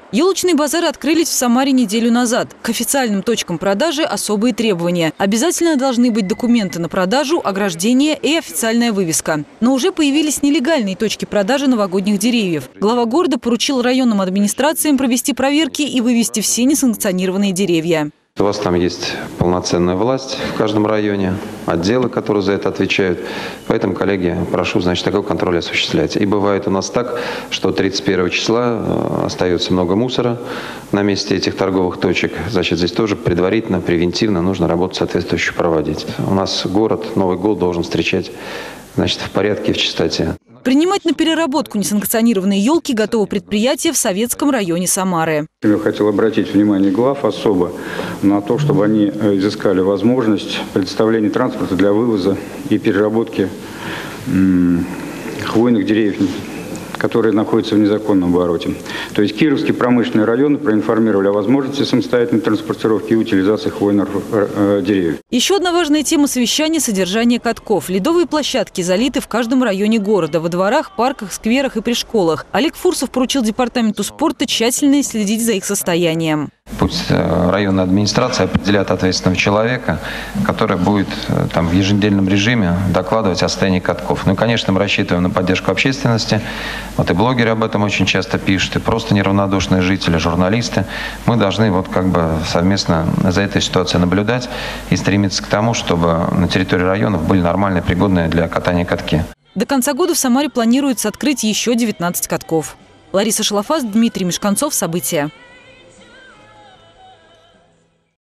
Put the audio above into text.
Елочные базары открылись в Самаре неделю назад. К официальным точкам продажи особые требования. Обязательно должны быть документы на продажу, ограждение и официальная вывеска. Но уже появились нелегальные точки продажи новогодних деревьев. Глава города поручил районным администрациям провести проверки и вывести все несанкционированные деревья. У вас там есть полноценная власть в каждом районе, отделы, которые за это отвечают. Поэтому, коллеги, прошу, такой контроль осуществлять. И бывает у нас так, что 31 числа остается много мусора на месте этих торговых точек. Здесь тоже предварительно, превентивно нужно работу соответствующую проводить. У нас город Новый год должен встречать, в порядке и в чистоте. Принимать на переработку несанкционированные елки готово предприятие в Советском районе Самары. Я хотел обратить внимание глав особо на то, чтобы они изыскали возможность предоставления транспорта для вывоза и переработки хвойных деревьев, которые находятся в незаконном обороте. То есть Кировский промышленный район проинформировали о возможности самостоятельной транспортировки и утилизации хвойных деревьев. Еще одна важная тема совещания – содержание катков. Ледовые площадки залиты в каждом районе города, во дворах, парках, скверах и при школах. Олег Фурсов поручил департаменту спорта тщательно следить за их состоянием. Пусть районная администрация определяет ответственного человека, который будет в еженедельном режиме докладывать о состоянии катков. Ну и, конечно, мы рассчитываем на поддержку общественности. И блогеры об этом очень часто пишут, и просто неравнодушные жители, журналисты. Мы должны совместно за этой ситуацией наблюдать и стремиться к тому, чтобы на территории районов были нормальные, пригодные для катания катки. До конца года в Самаре планируется открыть еще 19 катков. Лариса Шалафас, Дмитрий Мешканцов. События.